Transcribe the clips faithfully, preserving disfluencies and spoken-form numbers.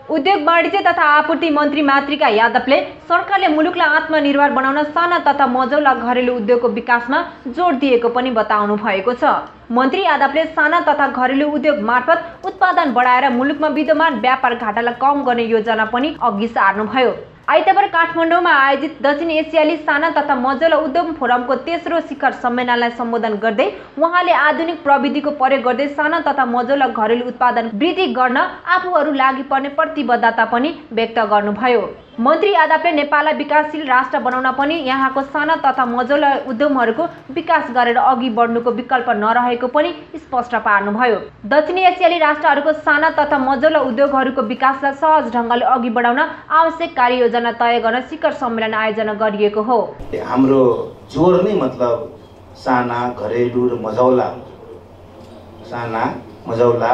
उद्योग वाणिज्य तथा आपूर्ति मन्त्री मातृका यादवले सरकारले मुलुकलाई आत्मनिर्भर बनाउन साना तथा मझौला घरेलु उद्योगको विकासमा जोड दिएको पनि बताउनु भएको छ। मन्त्री यादवले साना तथा घरेलु उद्योग मार्फत उत्पादन बढाएर मुलुकमा विद्यमान व्यापार घाटालाई कम गर्ने योजना पनि अघि सार्नुभयो। आइतबार काठमाडौँमा आयोजित दक्षिण एसियाली साना तथा मझौला उद्योग फोरमको तेस्रो शिखर सम्मेलनलाई सम्बोधन गर्दै उहाँले आधुनिक प्रविधिको प्रयोग गर्दै साना तथा मझौला घरेलु उत्पादन वृद्धि गर्न आफूहरू लागि पर्ने प्रतिबद्धता पनि व्यक्त गर्नुभयो। मन्त्री यादवले नेपाललाई विकासशील राष्ट्र बनाउन पनि यहाँको साना तथा मझौला उद्यमहरूको विकास गरेर अघि बढ्नुको विकल्प नरहेको पनि स्पष्ट पार्नुभयो। दक्षिण एसियाली राष्ट्रहरूको साना तथा मझौला उद्योगहरूको विकासलाई सहज ढङ्गले अघि बढाउन आवश्यक कार्ययोजना तय गर्न शिखर सम्मेलन आयोजना गरिएको हो। हाम्रो जोर नै मतलब साना घरेलु र मझौला साना मझौला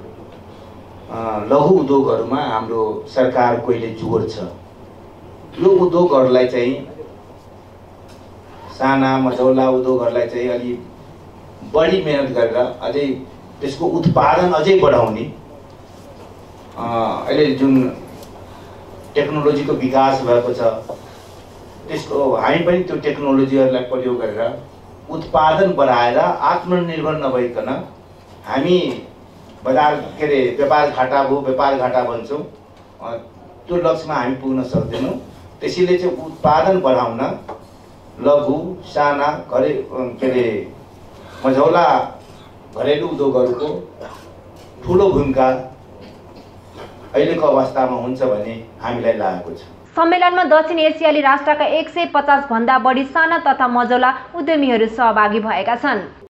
लघु उद्योगहरूमा हाम्रो सरकारको अहिले जोड छ। यो उद्योगहरूलाई चाहिँ साना मझौला उद्योगहरूलाई चाहिँ अलि बढी मेहनत गरेर अझै त्यसको उत्पादन अझै बढाउने अहिले जुन टेक्नोलोजीको विकास भएको छ त्यसको हामी पनि त्यो टेक्नोलोजीहरूलाई प्रयोग गरेर उत्पादन बढाएर आत्मनिर्भर नभइकन हामी बजार के अरे व्यापार घाटा भयो व्यापार घाटा भन्छौँ त्यो लक्ष्यमा हामी पुग्न सक्दैनौँ। त्यसैले चाहिँ उत्पादन बढाउन लघु साना घरे के अरे मझौला घरेलु उद्योगहरूको ठुलो भूमिका अहिलेको अवस्थामा हुन्छ भन्ने हामीलाई लागेको छ। सम्मेलनमा दक्षिण एसियाली राष्ट्रका एक सय पचास भन्दा बढी साना तथा मझौला उद्यमीहरू सहभागी भएका छन्।